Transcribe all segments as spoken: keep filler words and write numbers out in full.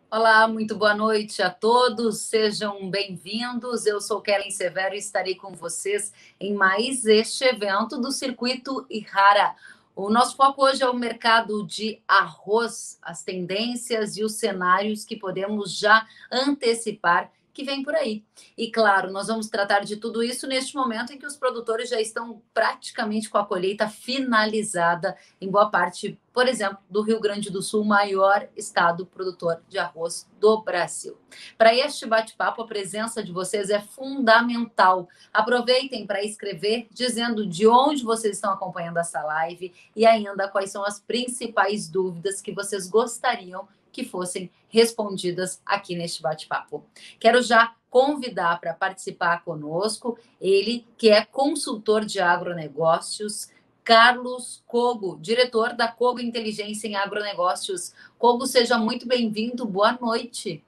Olá, muito boa noite a todos, sejam bem-vindos. Eu sou Kellen Severo e estarei com vocês em mais este evento do Circuito Ihara. O nosso foco hoje é o mercado de arroz, as tendências e os cenários que podemos já antecipar que vem por aí. E claro, nós vamos tratar de tudo isso neste momento em que os produtores já estão praticamente com a colheita finalizada em boa parte, por exemplo, do Rio Grande do Sul, maior estado produtor de arroz do Brasil. Para este bate-papo, a presença de vocês é fundamental. Aproveitem para escrever dizendo de onde vocês estão acompanhando essa live e ainda quais são as principais dúvidas que vocês gostariam que fossem respondidas aqui neste bate-papo. Quero já convidar para participar conosco ele que é consultor de agronegócios, Carlos Cogo, diretor da Cogo Inteligência em Agronegócios. Cogo, seja muito bem-vindo, boa noite.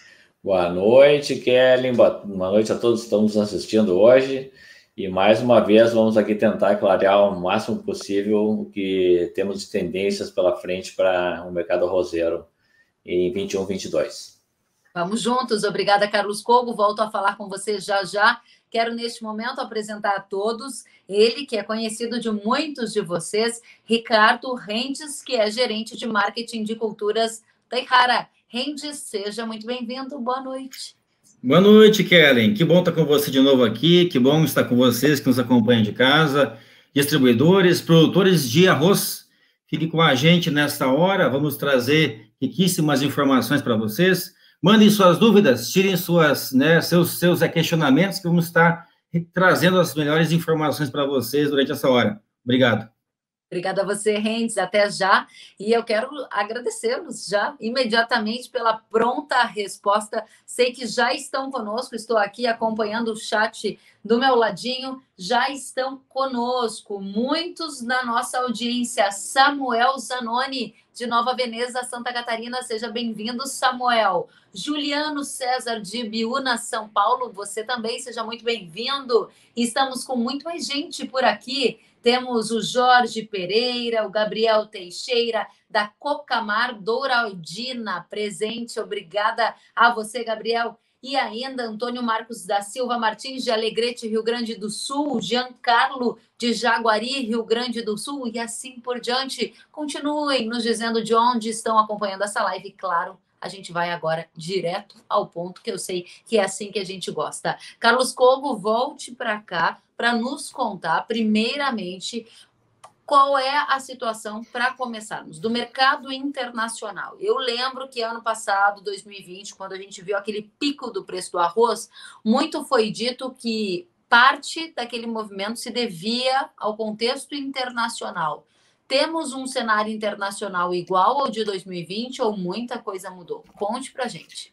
Boa noite, Kellen, boa noite a todos que estão nos assistindo hoje. E mais uma vez vamos aqui tentar clarear o máximo possível o que temos de tendências pela frente para o mercado arrozeiro em vinte e um, vinte e dois. Vamos juntos, obrigada, Carlos Cogo. Volto a falar com você já já. Quero, neste momento, apresentar a todos ele, que é conhecido de muitos de vocês, Ricardo Rendes, que é gerente de marketing de culturas da Ihara. Rendes, seja muito bem-vindo, boa noite. Boa noite, Kellen. Que bom estar com você de novo aqui, que bom estar com vocês que nos acompanham de casa, distribuidores, produtores de arroz. Fique com a gente nesta hora, vamos trazer riquíssimas informações para vocês. Mandem suas dúvidas, tirem suas, né, seus, seus questionamentos, que vamos estar trazendo as melhores informações para vocês durante essa hora. Obrigado. Obrigada a você, Rendes, até já. E eu quero agradecê-los já imediatamente pela pronta resposta. Sei que já estão conosco, estou aqui acompanhando o chat do meu ladinho, já estão conosco. Muitos na nossa audiência. Samuel Zanoni, de Nova Veneza, Santa Catarina, seja bem-vindo, Samuel. Juliano César, de Biúna, São Paulo, você também seja muito bem-vindo. Estamos com muito mais gente por aqui. Temos o Jorge Pereira, o Gabriel Teixeira, da Cocamar Douraldina, presente. Obrigada a você, Gabriel. E ainda Antônio Marcos da Silva Martins, de Alegrete, Rio Grande do Sul, Giancarlo, de Jaguari, Rio Grande do Sul, e assim por diante. Continuem nos dizendo de onde estão acompanhando essa live, claro. A gente vai agora direto ao ponto, que eu sei que é assim que a gente gosta. Carlos Cogo, volte para cá para nos contar, primeiramente, qual é a situação para começarmos, do mercado internacional. Eu lembro que ano passado, dois mil e vinte, quando a gente viu aquele pico do preço do arroz, muito foi dito que parte daquele movimento se devia ao contexto internacional. Temos um cenário internacional igual ao de dois mil e vinte ou muita coisa mudou? Conte para a gente.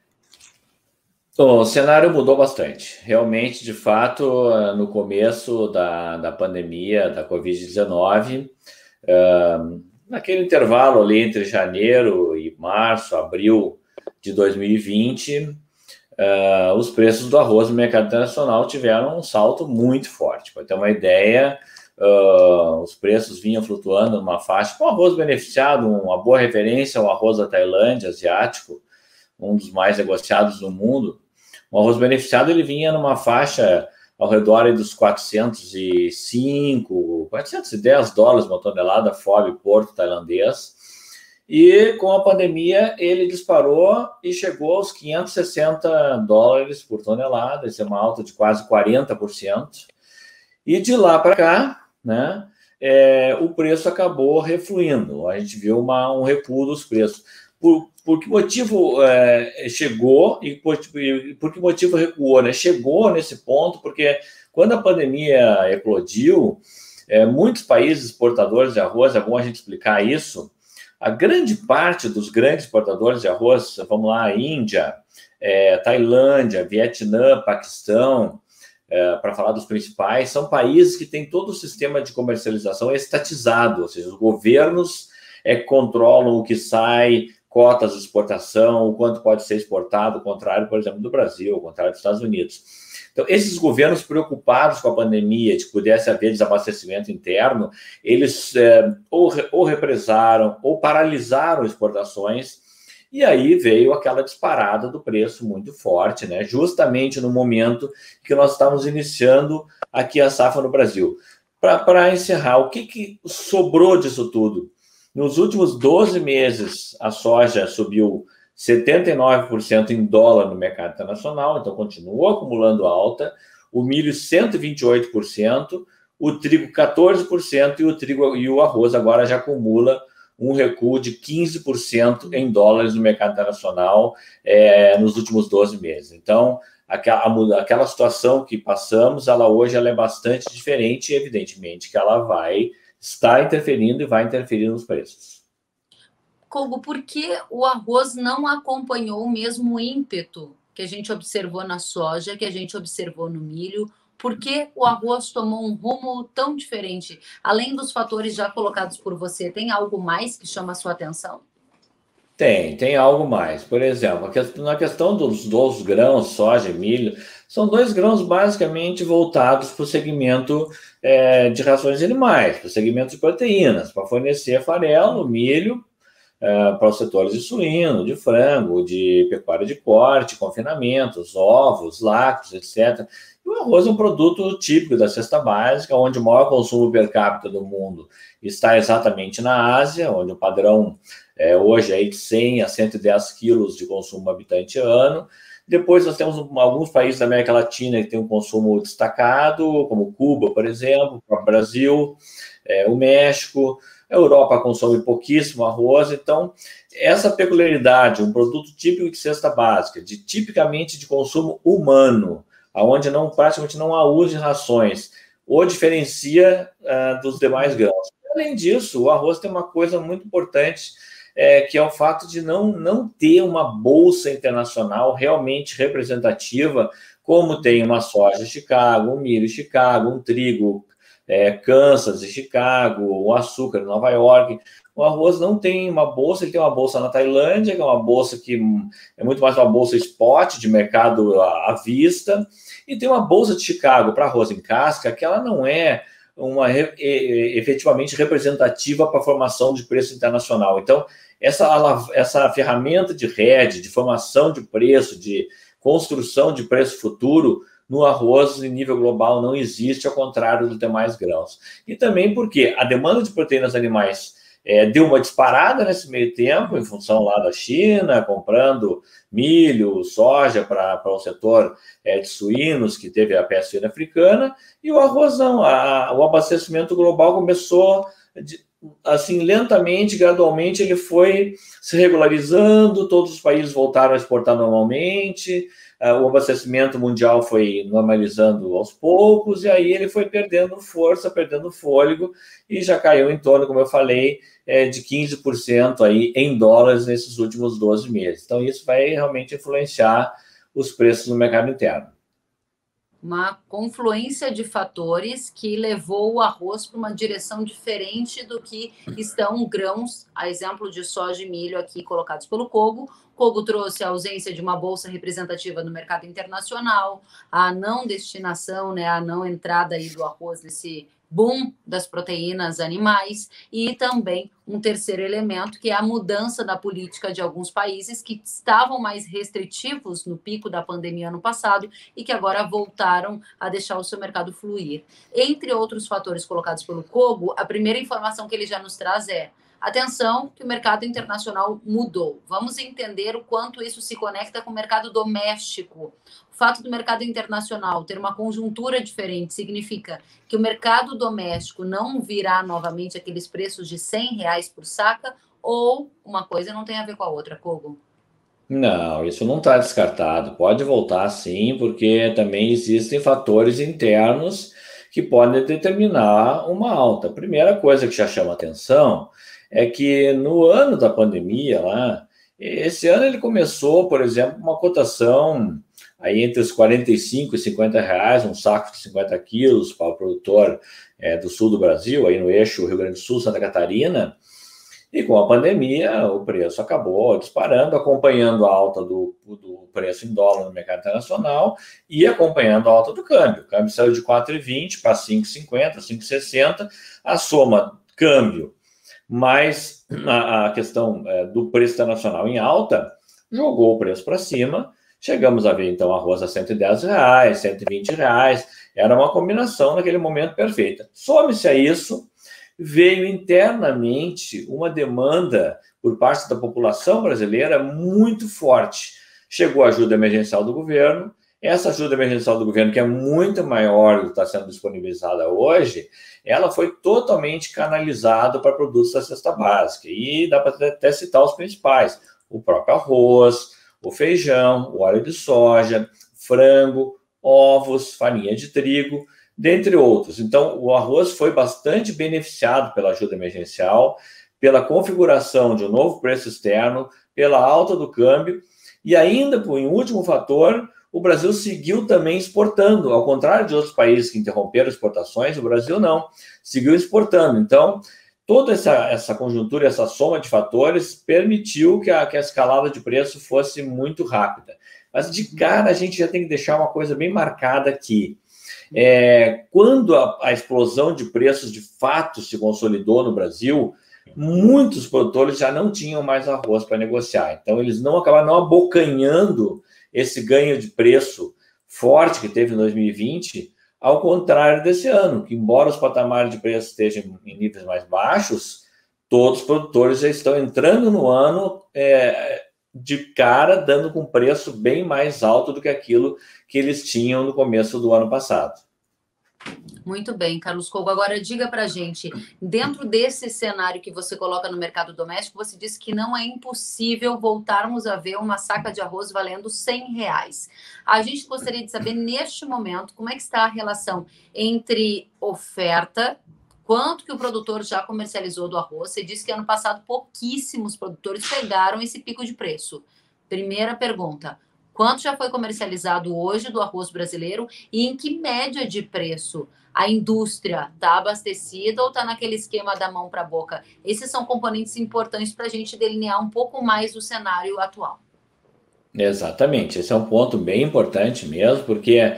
O cenário mudou bastante. Realmente, de fato, no começo da, da pandemia da covid dezenove, uh, naquele intervalo ali entre janeiro e março, abril de dois mil e vinte, uh, os preços do arroz no mercado internacional tiveram um salto muito forte. Para ter uma ideia, Uh, os preços vinham flutuando numa faixa, com arroz beneficiado, uma boa referência, o arroz da Tailândia, asiático, um dos mais negociados do mundo. O arroz beneficiado, ele vinha numa faixa ao redor dos quatrocentos e cinco, quatrocentos e dez dólares uma tonelada, F O B Porto tailandês. E com a pandemia, ele disparou e chegou aos quinhentos e sessenta dólares por tonelada, isso é uma alta de quase quarenta por cento. E de lá para cá, né, é, o preço acabou refluindo. A gente viu uma, um recuo dos preços. Por, por que motivo é, chegou e por, por que motivo recuou? Né? Chegou nesse ponto porque quando a pandemia eclodiu, é, muitos países exportadores de arroz, é bom a gente explicar isso, a grande parte dos grandes exportadores de arroz, vamos lá, Índia, é, Tailândia, Vietnã, Paquistão, É, para falar dos principais, são países que têm todo o sistema de comercialização estatizado, ou seja, os governos é, controlam o que sai, cotas de exportação, o quanto pode ser exportado, ao contrário, por exemplo, do Brasil, ao contrário dos Estados Unidos. Então, esses governos preocupados com a pandemia, de que pudesse haver desabastecimento interno, eles é, ou, ou represaram ou paralisaram exportações E aí veio aquela disparada do preço muito forte, né? Justamente no momento que nós estávamos iniciando aqui a safra no Brasil. Para encerrar, o que, que sobrou disso tudo? Nos últimos doze meses, a soja subiu setenta e nove por cento em dólar no mercado internacional, então continua acumulando alta, o milho cento e vinte e oito por cento, o trigo quatorze por cento e o trigo e o arroz agora já acumula um recuo de quinze por cento em dólares no mercado internacional é, nos últimos doze meses. Então, aquela, aquela situação que passamos, ela hoje ela é bastante diferente e, evidentemente, que ela vai estar interferindo e vai interferir nos preços. Kogo, por que o arroz não acompanhou o mesmo ímpeto que a gente observou na soja, que a gente observou no milho? Por que o arroz tomou um rumo tão diferente? Além dos fatores já colocados por você, tem algo mais que chama a sua atenção? Tem, tem algo mais. Por exemplo, na questão dos, dos grãos, soja e milho, são dois grãos basicamente voltados para o segmento é, de rações animais, para o segmento de proteínas, para fornecer farelo, milho, é, para os setores de suíno, de frango, de pecuária de corte, confinamentos, ovos, lácteos, etcétera. E o arroz é um produto típico da cesta básica, onde o maior consumo per capita do mundo está exatamente na Ásia, onde o padrão é, hoje é de cem a cento e dez quilos de consumo habitante ano. Depois nós temos alguns países da América Latina que têm um consumo destacado, como Cuba, por exemplo, o Brasil, é, o México. A Europa consome pouquíssimo arroz, então essa peculiaridade, um produto típico de cesta básica, de tipicamente de consumo humano, onde não, praticamente não há uso de rações, o diferencia uh, dos demais grãos. Além disso, o arroz tem uma coisa muito importante, é, que é o fato de não, não ter uma bolsa internacional realmente representativa, como tem uma soja Chicago, um milho Chicago, um trigo é, Kansas e Chicago, o açúcar em Nova York. O arroz não tem uma bolsa, ele tem uma bolsa na Tailândia, que é uma bolsa que é muito mais uma bolsa spot, de mercado à vista, e tem uma bolsa de Chicago para arroz em casca, que ela não é uma efetivamente representativa para a formação de preço internacional. Então, essa, essa ferramenta de hedge, de formação de preço, de construção de preço futuro, no arroz, em nível global, não existe, ao contrário dos demais grãos. E também porque a demanda de proteínas animais é, deu uma disparada nesse meio tempo, em função lá da China, comprando milho, soja para o setor é, de suínos, que teve a peste suína africana, e o arroz não. A, o abastecimento global começou, de, assim, lentamente, gradualmente, ele foi se regularizando, todos os países voltaram a exportar normalmente, o abastecimento mundial foi normalizando aos poucos, e aí ele foi perdendo força, perdendo fôlego, e já caiu em torno, como eu falei, de quinze por cento aí em dólares nesses últimos doze meses. Então, isso vai realmente influenciar os preços no mercado interno. Uma confluência de fatores que levou o arroz para uma direção diferente do que estão grãos, a exemplo de soja e milho aqui colocados pelo Kogo. Kogo trouxe a ausência de uma bolsa representativa no mercado internacional, a não destinação, né, a não entrada aí do arroz nesse boom das proteínas animais, e também um terceiro elemento, que é a mudança da política de alguns países que estavam mais restritivos no pico da pandemia ano passado e que agora voltaram a deixar o seu mercado fluir. Entre outros fatores colocados pelo Kogo, a primeira informação que ele já nos traz é: atenção, que o mercado internacional mudou. Vamos entender o quanto isso se conecta com o mercado doméstico. O fato do mercado internacional ter uma conjuntura diferente significa que o mercado doméstico não virá novamente aqueles preços de cem reais por saca, ou uma coisa não tem a ver com a outra, Kogo? Não, isso não está descartado. Pode voltar sim, porque também existem fatores internos que podem determinar uma alta. A primeira coisa que já chama atenção é que no ano da pandemia, lá, esse ano ele começou, por exemplo, uma cotação aí entre os quarenta e cinco e cinquenta reais, um saco de cinquenta quilos para o produtor é, do sul do Brasil, aí no eixo Rio Grande do Sul, Santa Catarina, e com a pandemia o preço acabou disparando, acompanhando a alta do, do preço em dólar no mercado internacional e acompanhando a alta do câmbio. O câmbio saiu de quatro e vinte para cinco e cinquenta, cinco e sessenta, a soma câmbio mas a, a questão é, do preço internacional em alta jogou o preço para cima. Chegamos a ver, então, arroz a cento e dez reais, cento e vinte reais. Era uma combinação naquele momento perfeita. Some-se a isso, veio internamente uma demanda por parte da população brasileira muito forte. Chegou a ajuda emergencial do governo. Essa ajuda emergencial do governo, que é muito maior do que está sendo disponibilizada hoje, ela foi totalmente canalizada para produtos da cesta básica. E dá para até citar os principais: o próprio arroz, o feijão, o óleo de soja, frango, ovos, farinha de trigo, dentre outros. Então, o arroz foi bastante beneficiado pela ajuda emergencial, pela configuração de um novo preço externo, pela alta do câmbio, e ainda, por um último fator, o Brasil seguiu também exportando. Ao contrário de outros países que interromperam exportações, o Brasil não, seguiu exportando. Então, toda essa, essa conjuntura, essa soma de fatores permitiu que a, que a escalada de preço fosse muito rápida. Mas, de cara, a gente já tem que deixar uma coisa bem marcada aqui. É, quando a, a explosão de preços de fato se consolidou no Brasil, muitos produtores já não tinham mais arroz para negociar. Então, eles não acabaram não abocanhando esse ganho de preço forte que teve em dois mil e vinte, ao contrário desse ano, que embora os patamares de preço estejam em níveis mais baixos, todos os produtores já estão entrando no ano é, de cara, dando com preço bem mais alto do que aquilo que eles tinham no começo do ano passado. Muito bem, Carlos Cogo. Agora diga para a gente, dentro desse cenário que você coloca no mercado doméstico, você disse que não é impossível voltarmos a ver uma saca de arroz valendo cem reais. A gente gostaria de saber, neste momento, como é que está a relação entre oferta, quanto que o produtor já comercializou do arroz. Você disse que ano passado pouquíssimos produtores pegaram esse pico de preço. Primeira pergunta. Quanto já foi comercializado hoje do arroz brasileiro e em que média de preço a indústria está abastecida ou está naquele esquema da mão para a boca? Esses são componentes importantes para a gente delinear um pouco mais do cenário atual. Exatamente, esse é um ponto bem importante mesmo, porque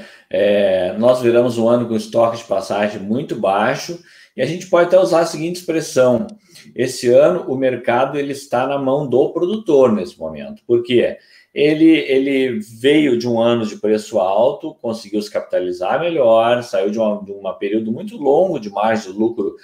é, nós viramos um ano com estoque de passagem muito baixo e a gente pode até usar a seguinte expressão: esse ano o mercado ele está na mão do produtor nesse momento. Por quê? Ele, ele veio de um ano de preço alto, conseguiu se capitalizar melhor, saiu de, uma, de um período muito longo de margem de lucro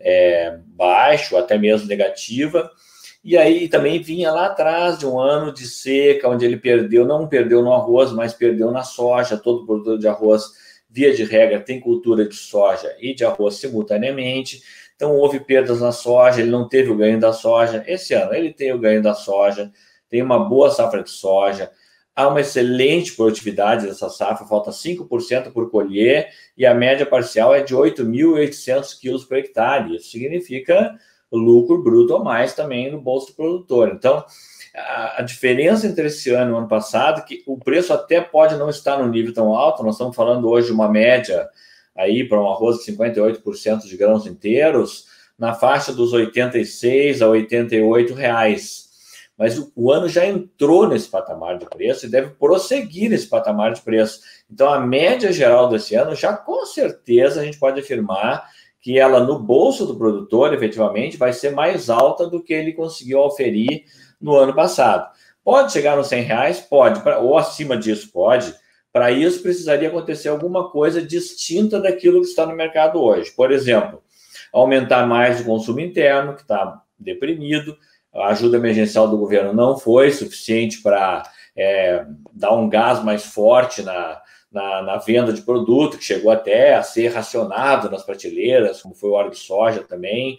é, baixo, até mesmo negativa, e aí também vinha lá atrás de um ano de seca, onde ele perdeu, não perdeu no arroz, mas perdeu na soja. Todo produtor de arroz, via de regra, tem cultura de soja e de arroz simultaneamente, então houve perdas na soja, ele não teve o ganho da soja. Esse ano ele tem o ganho da soja, tem uma boa safra de soja, há uma excelente produtividade dessa safra, falta cinco por cento por colher, e a média parcial é de oito mil e oitocentos quilos por hectare. Isso significa lucro bruto a mais também no bolso do produtor. Então, a, a diferença entre esse ano e o ano passado, que o preço até pode não estar no nível tão alto, nós estamos falando hoje de uma média aí para um arroz de cinquenta e oito por cento de grãos inteiros, na faixa dos oitenta e seis a oitenta e oito reais. Mas o, o ano já entrou nesse patamar de preço e deve prosseguir nesse patamar de preço. Então, a média geral desse ano, já com certeza a gente pode afirmar que ela, no bolso do produtor, efetivamente, vai ser mais alta do que ele conseguiu oferir no ano passado. Pode chegar nos cem reais? Pode, pra, ou acima disso, pode. Para isso, precisaria acontecer alguma coisa distinta daquilo que está no mercado hoje. Por exemplo, aumentar mais o consumo interno, que está deprimido. A ajuda emergencial do governo não foi suficiente para é, dar um gás mais forte na, na, na venda de produto, que chegou até a ser racionado nas prateleiras, como foi o óleo de soja também.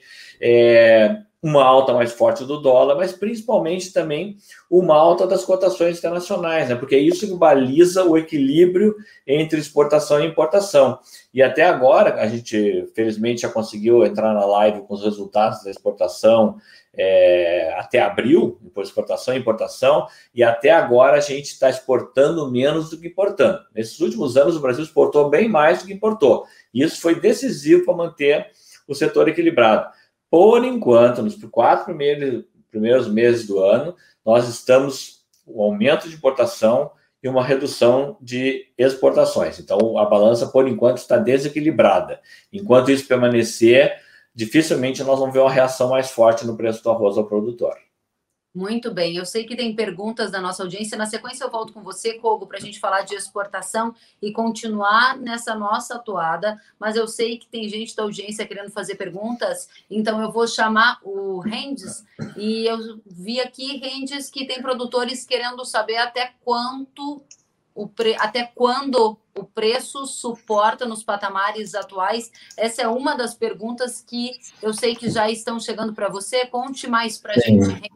É, uma alta mais forte do dólar, mas principalmente também uma alta das cotações internacionais, né? Porque é isso que baliza o equilíbrio entre exportação e importação. E até agora, a gente, felizmente, já conseguiu entrar na live com os resultados da exportação é, até abril, por exportação e importação, e até agora a gente está exportando menos do que importando. Nesses últimos anos, o Brasil exportou bem mais do que importou. E isso foi decisivo para manter o setor equilibrado. Por enquanto, nos quatro primeiros, primeiros meses do ano, nós estamos com um aumento de importação e uma redução de exportações. Então, a balança, por enquanto, está desequilibrada. Enquanto isso permanecer, dificilmente nós vamos ver uma reação mais forte no preço do arroz ao produtor. Muito bem, eu sei que tem perguntas da nossa audiência. Na sequência, eu volto com você, Kogo, para a gente falar de exportação e continuar nessa nossa atuada. Mas eu sei que tem gente da audiência querendo fazer perguntas, então eu vou chamar o Rendes. E eu vi aqui, Rendes, que tem produtores querendo saber até quanto o pre... até quando o preço suporta nos patamares atuais. Essa é uma das perguntas que eu sei que já estão chegando para você. Conte mais para a gente, Rendes.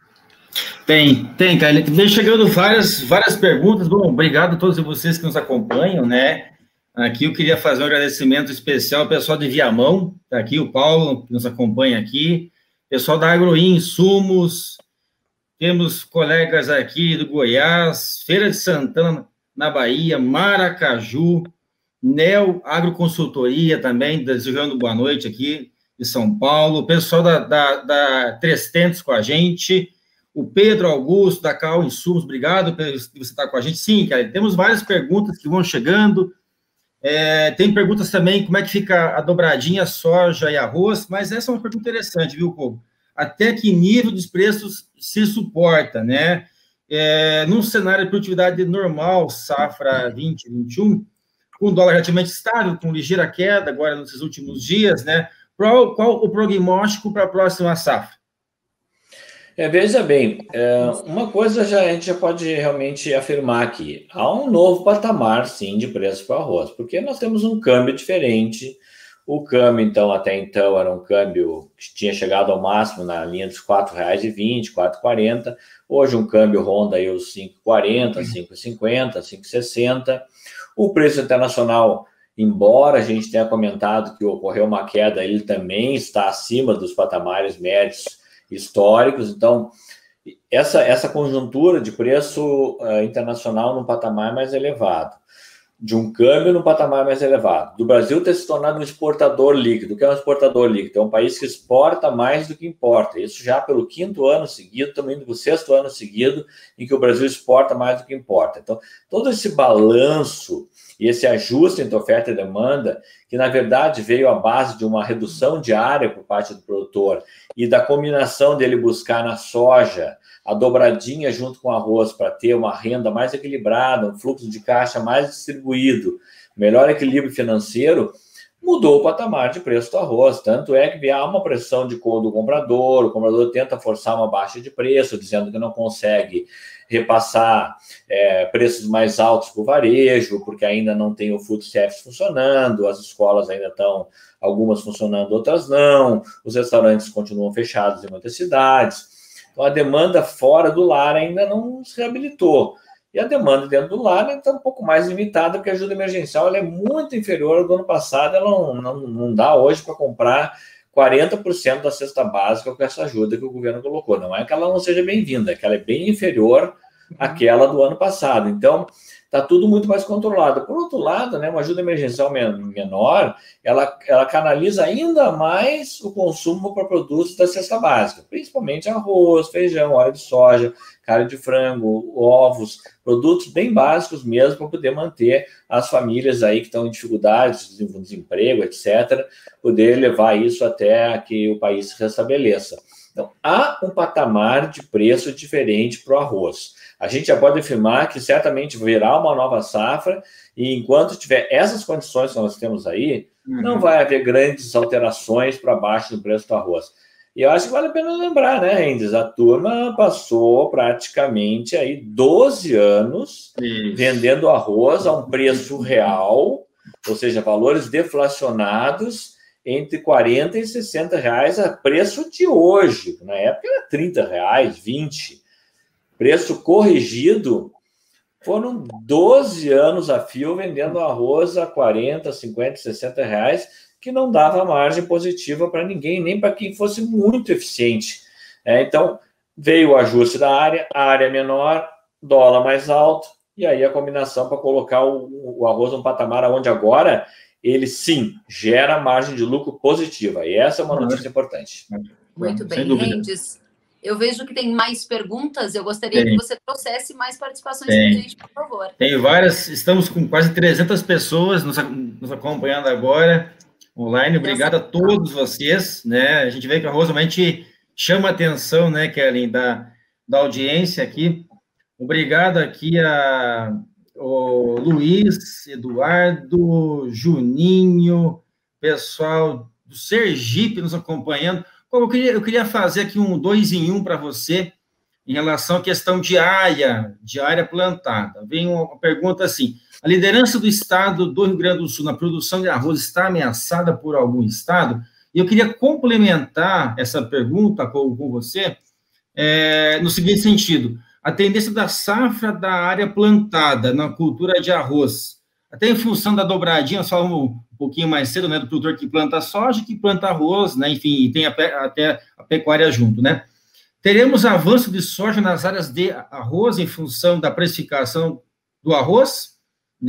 Tem, tem, cara. Vem chegando várias, várias perguntas. Bom, obrigado a todos vocês que nos acompanham, né? Aqui eu queria fazer um agradecimento especial ao pessoal de Viamão, tá aqui o Paulo, que nos acompanha aqui, pessoal da Agroinsumos, temos colegas aqui do Goiás, Feira de Santana, na Bahia, Maracaju, Neo Agroconsultoria também, desejando boa noite aqui de São Paulo, pessoal da, da, da Três Tentos com a gente, o Pedro Augusto, da Cal Insumos, obrigado por você estar com a gente. Sim, cara, temos várias perguntas que vão chegando. É, tem perguntas também, como é que fica a dobradinha soja e arroz, mas essa é uma pergunta interessante, viu, Kogo? Até que nível dos preços se suporta, né? É, num cenário de produtividade normal, safra vinte, vinte e um, com dólar relativamente estável, com ligeira queda agora nesses últimos dias, né? Qual, qual o prognóstico para a próxima safra? É, veja bem, é, uma coisa já, a gente já pode realmente afirmar aqui. Há um novo patamar, sim, de preço para o arroz, porque nós temos um câmbio diferente. O câmbio, então, até então, era um câmbio que tinha chegado ao máximo na linha dos quatro reais e vinte, quatro reais e quarenta. Hoje um câmbio ronda aí os cinco reais e quarenta, cinco reais e cinquenta, cinco reais e sessenta. O preço internacional, embora a gente tenha comentado que ocorreu uma queda, ele também está acima dos patamares médios históricos. Então, essa, essa conjuntura de preço uh, internacional num patamar mais elevado, de um câmbio num patamar mais elevado, do Brasil ter se tornado um exportador líquido. O que é um exportador líquido? É um país que exporta mais do que importa. Isso já pelo quinto ano seguido, estamos indo para o sexto ano seguido, em que o Brasil exporta mais do que importa. Então, todo esse balanço e esse ajuste entre oferta e demanda, que na verdade veio à base de uma redução de área por parte do produtor e da combinação dele buscar na soja a dobradinha junto com o arroz para ter uma renda mais equilibrada, um fluxo de caixa mais distribuído, melhor equilíbrio financeiro, mudou o patamar de preço do arroz. Tanto é que há uma pressão de do comprador, o comprador tenta forçar uma baixa de preço, dizendo que não consegue repassar é, preços mais altos para o varejo, porque ainda não tem o food service funcionando, as escolas ainda estão, algumas funcionando, outras não, os restaurantes continuam fechados em muitas cidades. Então, a demanda fora do lar ainda não se reabilitou. E a demanda dentro do lar está um pouco mais limitada, porque a ajuda emergencial ela é muito inferior ao do ano passado. Ela não, não, não dá hoje para comprar quarenta por cento da cesta básica com essa ajuda que o governo colocou. Não é que ela não seja bem-vinda, é que ela é bem inferior àquela do ano passado. Então, está tudo muito mais controlado. Por outro lado, né, uma ajuda emergencial menor, ela, ela canaliza ainda mais o consumo para produtos da cesta básica, principalmente arroz, feijão, óleo de soja, carne de frango, ovos, produtos bem básicos mesmo para poder manter as famílias aí que estão em dificuldades, desemprego, etcétera, poder levar isso até que o país se restabeleça. Então, há um patamar de preço diferente para o arroz. A gente já pode afirmar que certamente virá uma nova safra e enquanto tiver essas condições que nós temos aí, uhum. não vai haver grandes alterações para baixo do preço do arroz. E eu acho que vale a pena lembrar, né, Rendes? A turma passou praticamente aí doze anos Isso. vendendo arroz a um preço real, ou seja, valores deflacionados entre quarenta e sessenta reais a preço de hoje. Na época era trinta reais, vinte. Preço corrigido, foram doze anos a fio vendendo arroz a quarenta, cinquenta, sessenta reais, que não dava margem positiva para ninguém, nem para quem fosse muito eficiente. É, então, veio o ajuste da área, a área menor, dólar mais alto, e aí a combinação para colocar o, o arroz num patamar onde agora ele, sim, gera margem de lucro positiva. E essa é uma notícia importante. Muito bem, Rendes. Eu vejo que tem mais perguntas. Eu gostaria tem. que você trouxesse mais participações com a gente, por favor. Tem várias. Estamos com quase trezentas pessoas nos, nos acompanhando agora. online. Obrigado a todos vocês, né? A gente vê que o arroz realmente chama a atenção, né, Kellen, da, da audiência aqui. Obrigado aqui a o Luiz, Eduardo, Juninho, pessoal do Sergipe nos acompanhando. Eu queria, eu queria fazer aqui um dois em um para você, em relação à questão de área, de área plantada. Vem uma pergunta assim: a liderança do estado do Rio Grande do Sul na produção de arroz está ameaçada por algum estado? E eu queria complementar essa pergunta com, com você, é, no seguinte sentido: a tendência da safra da área plantada na cultura de arroz, até em função da dobradinha, só um pouquinho mais cedo, né, do produtor que planta soja, que planta arroz, né, enfim, e tem a, até a pecuária junto, né? Teremos avanço de soja nas áreas de arroz em função da precificação do arroz,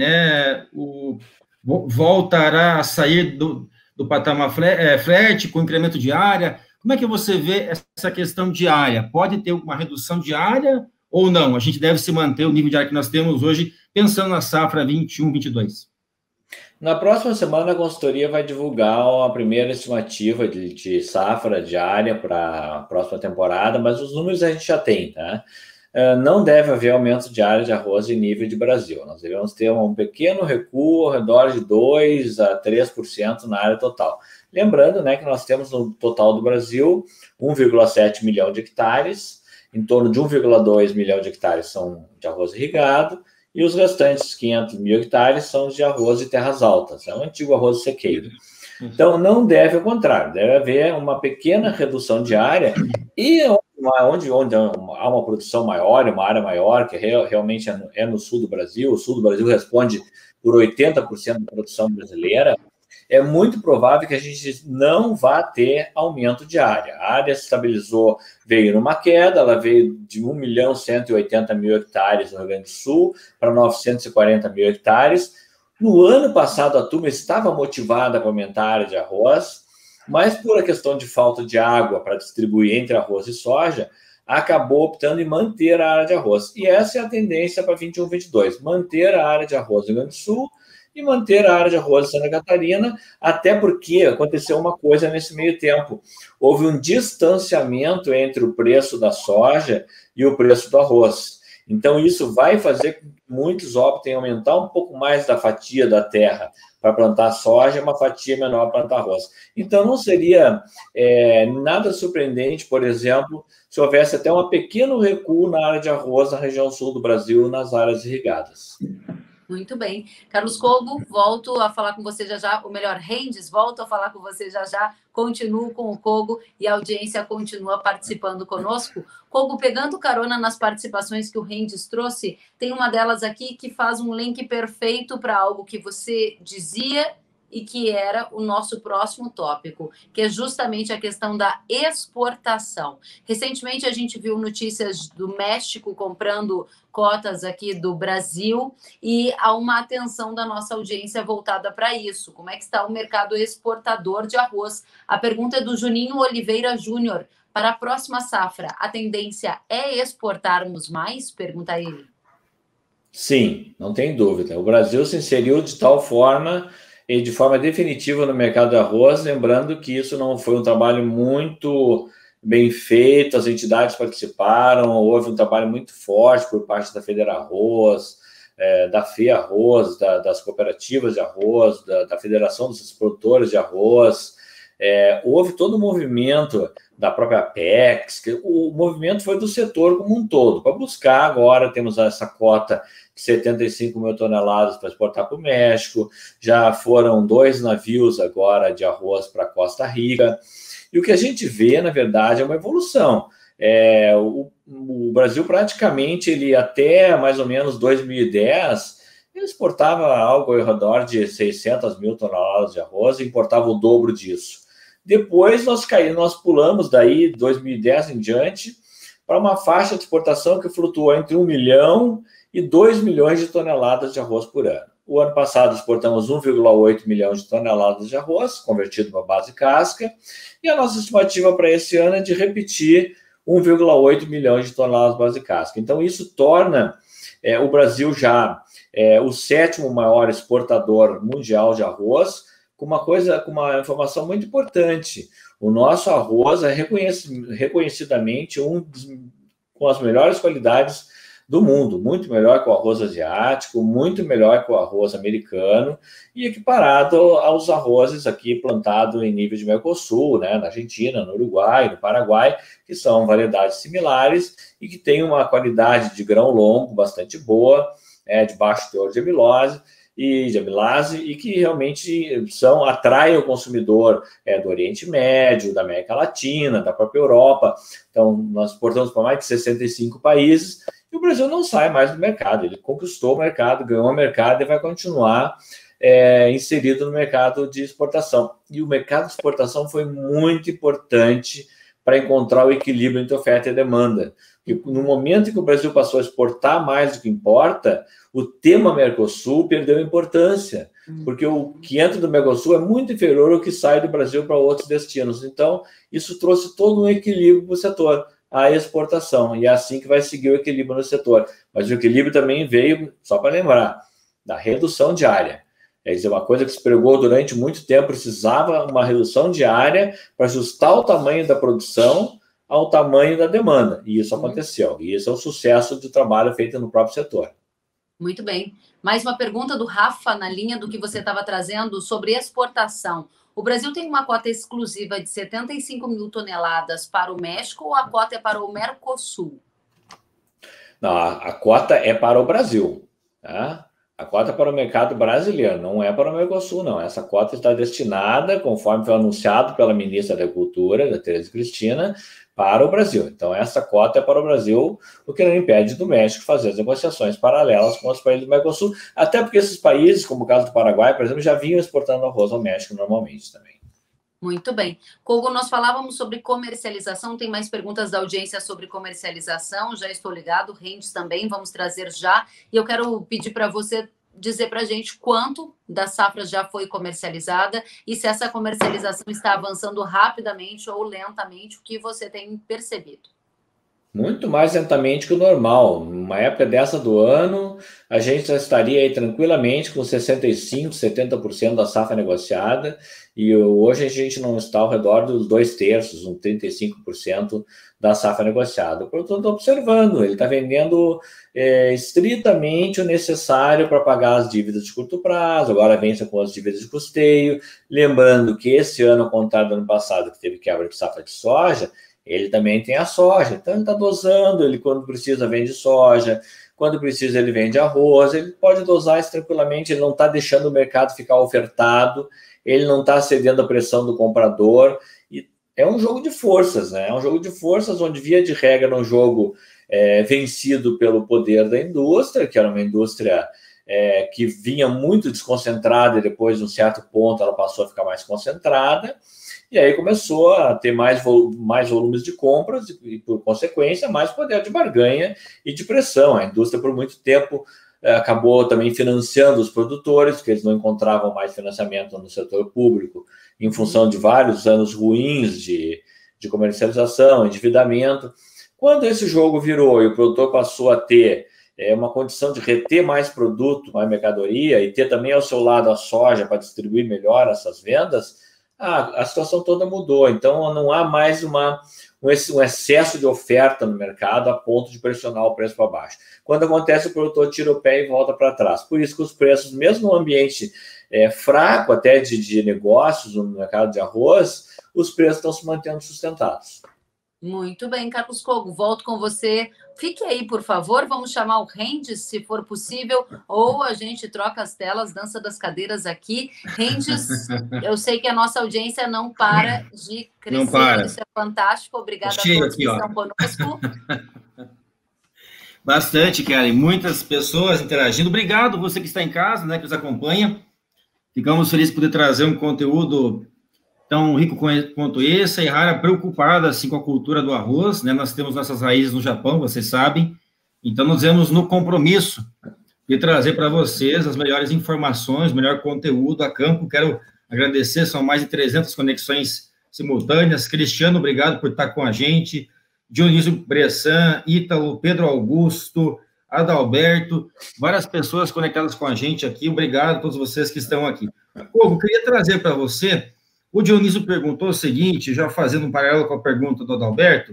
né? O, voltará a sair do, do patamar flat, com incremento de área. Como é que você vê essa questão de área? Pode ter uma redução de área ou não? A gente deve se manter o nível de área que nós temos hoje, pensando na safra vinte e um, vinte e dois. Na próxima semana, a consultoria vai divulgar a primeira estimativa de, de safra de área para a próxima temporada, mas os números a gente já tem, tá? Não deve haver aumento de área de arroz em nível de Brasil. Nós devemos ter um pequeno recuo ao redor de dois a três por cento na área total. Lembrando, né, que nós temos no total do Brasil um vírgula sete milhão de hectares, em torno de um vírgula dois milhão de hectares são de arroz irrigado, e os restantes quinhentos mil hectares são de arroz de terras altas, é o antigo arroz sequeiro. Então, não deve, ao contrário, deve haver uma pequena redução de área, e onde, onde há uma produção maior, uma área maior, que realmente é no sul do Brasil, o sul do Brasil responde por oitenta por cento da produção brasileira, é muito provável que a gente não vá ter aumento de área. A área se estabilizou, veio numa queda, ela veio de um milhão cento e oitenta mil hectares no Rio Grande do Sul para novecentos e quarenta mil hectares. No ano passado, a turma estava motivada para aumentar a área de arroz, mas por a questão de falta de água para distribuir entre arroz e soja, acabou optando em manter a área de arroz. E essa é a tendência para vinte e um, vinte e dois, manter a área de arroz no Rio Grande do Sul e manter a área de arroz de Santa Catarina, até porque aconteceu uma coisa nesse meio tempo. Houve um distanciamento entre o preço da soja e o preço do arroz. Então, isso vai fazer com que muitos optem em aumentar um pouco mais da fatia da terra para plantar soja, uma fatia menor para plantar arroz. Então, não seria é, nada surpreendente, por exemplo, se houvesse até um pequeno recuo na área de arroz na região sul do Brasil, nas áreas irrigadas. Muito bem. Carlos Cogo, volto a falar com você já já, ou melhor, Rendes, volto a falar com você já já, continuo com o Cogo e a audiência continua participando conosco. Cogo, pegando carona nas participações que o Rendes trouxe, tem uma delas aqui que faz um link perfeito para algo que você dizia e que era o nosso próximo tópico, que é justamente a questão da exportação. Recentemente a gente viu notícias do México comprando cotas aqui do Brasil e há uma atenção da nossa audiência voltada para isso. Como é que está o mercado exportador de arroz? A pergunta é do Juninho Oliveira Júnior. Para a próxima safra, a tendência é exportarmos mais? Pergunta ele. Sim, não tem dúvida. O Brasil se inseriu de tal forma e de forma definitiva no mercado de arroz, lembrando que isso não foi um trabalho muito bem feito, as entidades participaram, houve um trabalho muito forte por parte da Federarroz, é, da FEArroz, da, das cooperativas de arroz, da, da Federação dos Produtores de Arroz, é, houve todo o movimento da própria Apex, que o movimento foi do setor como um todo, para buscar agora, temos essa cota de setenta e cinco mil toneladas para exportar para o México, já foram dois navios agora de arroz para Costa Rica, e o que a gente vê, na verdade, é uma evolução. É, o, o Brasil praticamente, ele até mais ou menos dois mil e dez, ele exportava algo ao redor de seiscentas mil toneladas de arroz e importava o dobro disso. Depois nós caímos, nós pulamos daí, dois mil e dez em diante, para uma faixa de exportação que flutuou entre um milhão e dois milhões de toneladas de arroz por ano. O ano passado exportamos um vírgula oito milhão de toneladas de arroz, convertido para base casca, e a nossa estimativa para esse ano é de repetir um vírgula oito milhão de toneladas de base casca. Então, isso torna é, o Brasil já é, o sétimo maior exportador mundial de arroz, com uma coisa, com uma informação muito importante. O nosso arroz é reconhecidamente um dos, com as melhores qualidades do mundo, muito melhor que o arroz asiático, muito melhor que o arroz americano, e equiparado aos arrozes aqui plantados em nível de Mercosul, né, na Argentina, no Uruguai, no Paraguai, que são variedades similares e que têm uma qualidade de grão longo bastante boa, é, de baixo teor de amilose, e de amilase, e que realmente são, atraem o consumidor é, do Oriente Médio, da América Latina, da própria Europa. Então, nós exportamos para mais de sessenta e cinco países, e o Brasil não sai mais do mercado. Ele conquistou o mercado, ganhou o mercado e vai continuar é, inserido no mercado de exportação. E o mercado de exportação foi muito importante para encontrar o equilíbrio entre oferta e demanda. Porque no momento em que o Brasil passou a exportar mais do que importa, o tema Mercosul perdeu importância, porque o que entra do Mercosul é muito inferior ao que sai do Brasil para outros destinos. Então, isso trouxe todo um equilíbrio para o setor, a exportação, e é assim que vai seguir o equilíbrio no setor. Mas o equilíbrio também veio, só para lembrar, da redução de área. É dizer, uma coisa que se pregou durante muito tempo, precisava uma redução de área para ajustar o tamanho da produção ao tamanho da demanda, e isso aconteceu. E esse é o sucesso do trabalho feito no próprio setor. Muito bem. Mais uma pergunta do Rafa, na linha do que você estava trazendo sobre exportação. O Brasil tem uma cota exclusiva de setenta e cinco mil toneladas para o México ou a cota é para o Mercosul? Não, a, a cota é para o Brasil, tá? A cota é para o mercado brasileiro, não é para o Mercosul, não. Essa cota está destinada, conforme foi anunciado pela ministra da Agricultura, da Tereza Cristina, para o Brasil. Então, essa cota é para o Brasil, o que não impede do México fazer as negociações paralelas com os países do Mercosul, até porque esses países, como o caso do Paraguai, por exemplo, já vinham exportando arroz ao México normalmente também. Muito bem. Kogo, nós falávamos sobre comercialização, tem mais perguntas da audiência sobre comercialização, já estou ligado, Rendes também, vamos trazer já, e eu quero pedir para você dizer para a gente quanto da safra já foi comercializada e se essa comercialização está avançando rapidamente ou lentamente, o que você tem percebido? Muito mais lentamente que o normal. Numa época dessa do ano, a gente já estaria aí tranquilamente com sessenta e cinco por cento, setenta por cento da safra negociada, e hoje a gente não está ao redor dos dois terços, uns trinta e cinco por cento da safra negociada. O produtor está observando, ele está vendendo é, estritamente o necessário para pagar as dívidas de curto prazo, agora vence com as dívidas de custeio, lembrando que esse ano, ao contrário do ano passado, que teve quebra de safra de soja, ele também tem a soja, então ele está dosando, ele quando precisa vende soja, quando precisa ele vende arroz, ele pode dosar isso tranquilamente, ele não está deixando o mercado ficar ofertado, ele não está cedendo à pressão do comprador, e é um jogo de forças, né? É um jogo de forças onde, via de regra, é um jogo é, vencido pelo poder da indústria, que era uma indústria é, que vinha muito desconcentrada e depois, de um certo ponto, ela passou a ficar mais concentrada, e aí começou a ter mais, vol mais volumes de compras e, por consequência, mais poder de barganha e de pressão. A indústria, por muito tempo, acabou também financiando os produtores, porque eles não encontravam mais financiamento no setor público, em função de vários anos ruins de, de comercialização, endividamento. Quando esse jogo virou e o produtor passou a ter é, uma condição de reter mais produto, mais mercadoria, e ter também ao seu lado a soja para distribuir melhor essas vendas, a, a situação toda mudou. Então, não há mais uma, um, um excesso de oferta no mercado a ponto de pressionar o preço para baixo. Quando acontece, o produtor tira o pé e volta para trás. Por isso que os preços, mesmo no ambiente é, fraco até de, de negócios no mercado de arroz, os preços estão se mantendo sustentados. Muito bem, Carlos Kogo, volto com você. Fique aí, por favor, vamos chamar o Rendes, se for possível, ou a gente troca as telas, dança das cadeiras aqui. Rendes, eu sei que a nossa audiência não para de crescer, não para. Isso é fantástico, obrigada a todos que estão conosco. Bastante, Kellen, muitas pessoas interagindo. Obrigado, você que está em casa, né, que nos acompanha. Ficamos felizes por poder trazer um conteúdo tão rico quanto esse, e Rara preocupada assim, com a cultura do arroz, né? Nós temos nossas raízes no Japão, vocês sabem, então nos vemos no compromisso de trazer para vocês as melhores informações, o melhor conteúdo a campo. Quero agradecer, são mais de trezentas conexões simultâneas. Cristiano, obrigado por estar com a gente. Dionísio Bressan, Ítalo, Pedro Augusto, Adalberto, várias pessoas conectadas com a gente aqui. Obrigado a todos vocês que estão aqui. Kogo, queria trazer para você, o Dionísio perguntou o seguinte, já fazendo um paralelo com a pergunta do Adalberto,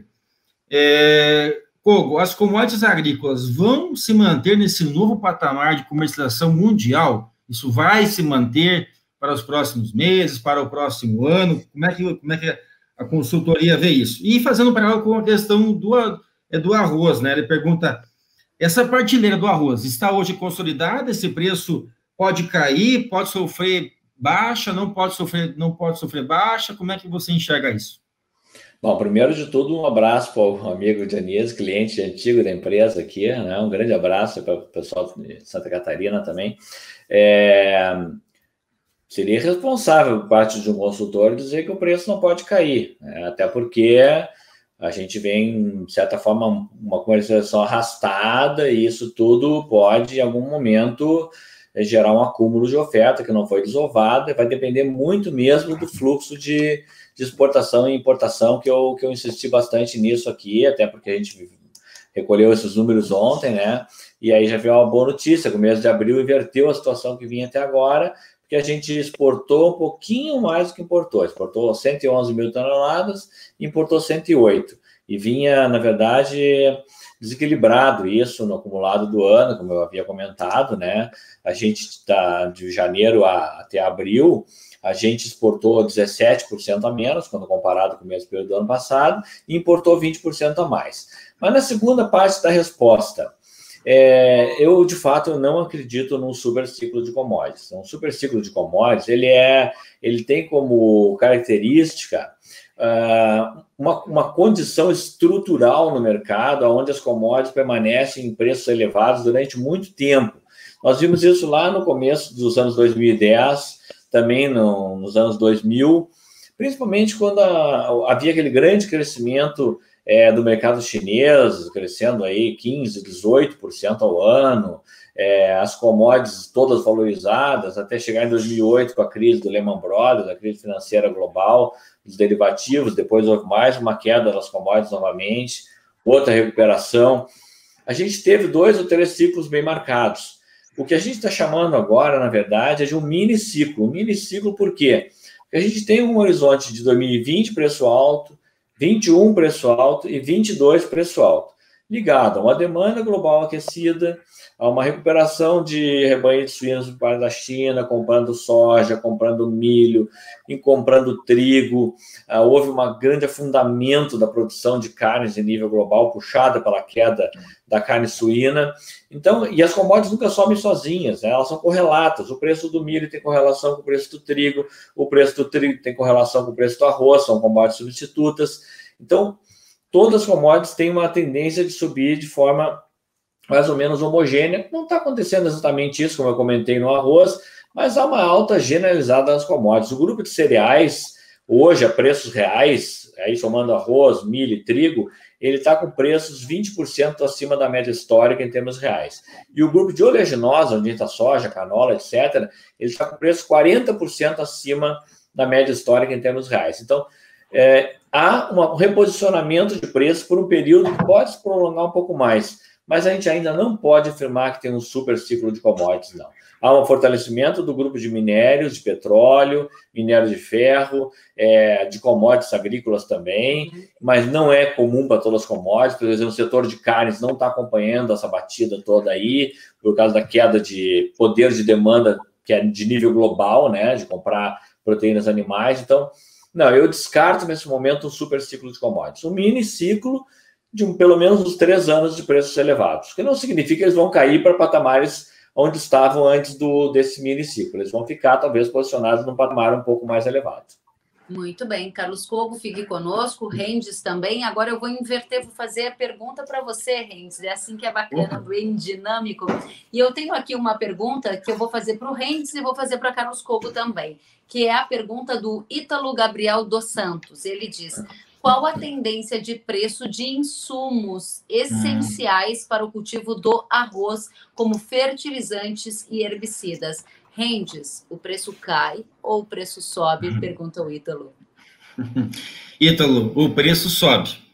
é, Kogo, as commodities agrícolas vão se manter nesse novo patamar de comercialização mundial? Isso vai se manter para os próximos meses, para o próximo ano? Como é que, como é que a consultoria vê isso? E fazendo um paralelo com a questão do, do arroz, né? Ele pergunta, essa partilheira do arroz está hoje consolidada? Esse preço pode cair, pode sofrer baixa, não pode sofrer, não pode sofrer baixa? Como é que você enxerga isso? Bom, primeiro de tudo, um abraço para o amigo Dionísio, cliente antigo da empresa aqui, né? Um grande abraço para o pessoal de Santa Catarina também. É... Seria irresponsável por parte de um consultor dizer que o preço não pode cair, né? Até porque a gente vem, de certa forma, uma comercialização arrastada e isso tudo pode, em algum momento, gerar um acúmulo de oferta que não foi desovada, vai depender muito mesmo do fluxo de, de exportação e importação, que eu, que eu insisti bastante nisso aqui, até porque a gente recolheu esses números ontem, né? E aí já veio uma boa notícia, que o mês de abril inverteu a situação que vinha até agora, porque a gente exportou um pouquinho mais do que importou. Exportou cento e onze mil toneladas e importou cento e oito. E vinha, na verdade, desequilibrado isso no acumulado do ano, como eu havia comentado, né? A gente está de janeiro a, até abril, a gente exportou dezessete por cento a menos, quando comparado com o mesmo período do ano passado, e importou vinte por cento a mais. Mas na segunda parte da resposta, É, eu, de fato, não acredito num super ciclo de commodities. Um super ciclo de commodities, ele, é, ele tem como característica uh, uma, uma condição estrutural no mercado, onde as commodities permanecem em preços elevados durante muito tempo. Nós vimos isso lá no começo dos anos dois mil e dez, também no, nos anos dois mil, principalmente quando a, havia aquele grande crescimento É, do mercado chinês, crescendo aí quinze, dezoito por cento ao ano, é, as commodities todas valorizadas, até chegar em dois mil e oito com a crise do Lehman Brothers, a crise financeira global, os derivativos, depois houve mais uma queda das commodities novamente, outra recuperação. A gente teve dois ou três ciclos bem marcados. O que a gente está chamando agora, na verdade, é de um mini ciclo. Um mini ciclo por quê? Porque a gente tem um horizonte de dois mil e vinte, preço alto, vinte e um preço alto e vinte e dois preço alto, ligado a uma demanda global aquecida, a uma recuperação de rebanho de suínos por parte da China, comprando soja, comprando milho, e comprando trigo. Ah, houve um grande afundamento da produção de carnes em nível global, puxada pela queda da carne suína. Então, e as commodities nunca somem sozinhas, né? Elas são correlatas. O preço do milho tem correlação com o preço do trigo, o preço do trigo tem correlação com o preço do arroz, são commodities substitutas. Então, todas as commodities têm uma tendência de subir de forma mais ou menos homogênea. Não está acontecendo exatamente isso, como eu comentei no arroz, mas há uma alta generalizada nas commodities. O grupo de cereais, hoje, a preços reais, aí somando arroz, milho e trigo, ele está com preços vinte por cento acima da média histórica em termos reais. E o grupo de oleaginosa, onde está soja, canola, etcétera, ele está com preço quarenta por cento acima da média histórica em termos reais. Então, é, há uma, um reposicionamento de preço por um período que pode se prolongar um pouco mais, mas a gente ainda não pode afirmar que tem um super ciclo de commodities, não. Há um fortalecimento do grupo de minérios, de petróleo, minério de ferro, é, de commodities agrícolas também, mas não é comum para todas as commodities. Por exemplo, o setor de carnes não está acompanhando essa batida toda aí, por causa da queda de poder de demanda, que é de nível global, né, de comprar proteínas animais. Então, não, eu descarto nesse momento um super ciclo de commodities. Um mini ciclo de um, pelo menos uns três anos de preços elevados, que não significa que eles vão cair para patamares onde estavam antes do, desse mini ciclo. Eles vão ficar, talvez, posicionados num patamar um pouco mais elevado. Muito bem. Carlos Kogo, fique conosco. Rendes também. Agora eu vou inverter, vou fazer a pergunta para você, Rendes. É assim que é bacana, bem dinâmico. E eu tenho aqui uma pergunta que eu vou fazer para o Rendes e vou fazer para Carlos Kogo também, que é a pergunta do Ítalo Gabriel dos Santos. Ele diz: qual a tendência de preço de insumos essenciais para o cultivo do arroz, como fertilizantes e herbicidas? Rendes, o preço cai ou o preço sobe? Pergunta o Ítalo. Ítalo, o preço sobe.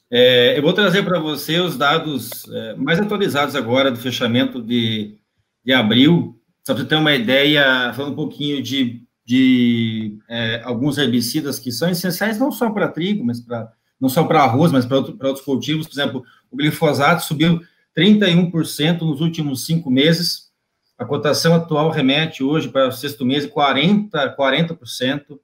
É, eu vou trazer para você os dados é, mais atualizados agora do fechamento de, de abril, só para você ter uma ideia, falando um pouquinho de, de é, alguns herbicidas que são essenciais não só para trigo, mas para não só para arroz, mas para outro, para outros cultivos. Por exemplo, o glifosato subiu trinta e um por cento nos últimos cinco meses. A cotação atual remete hoje para o sexto mês quarenta por cento.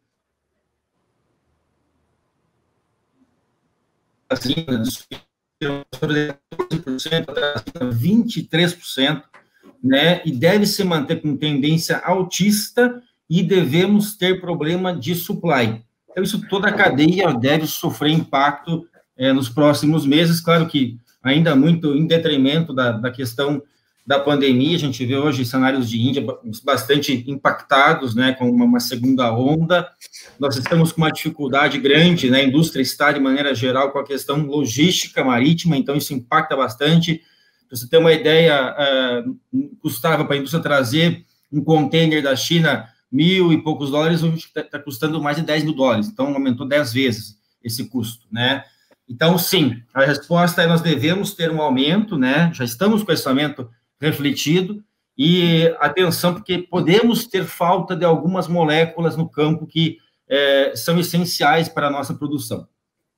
vinte e três por cento, né? E deve se manter com tendência altista e devemos ter problema de supply. Então, isso toda a cadeia deve sofrer impacto é, nos próximos meses, claro que ainda muito em detrimento da, da questão da pandemia. A gente vê hoje cenários de Índia bastante impactados, né, com uma, uma segunda onda. Nós estamos com uma dificuldade grande, né, a indústria está, de maneira geral, com a questão logística marítima, então isso impacta bastante. Para você ter uma ideia, uh, custava para a indústria trazer um container da China mil e poucos dólares, hoje está custando mais de dez mil dólares, então aumentou dez vezes esse custo, né? Então, sim, a resposta é nós devemos ter um aumento, né? Já estamos com esse aumento refletido, e atenção, porque podemos ter falta de algumas moléculas no campo que é, são essenciais para a nossa produção.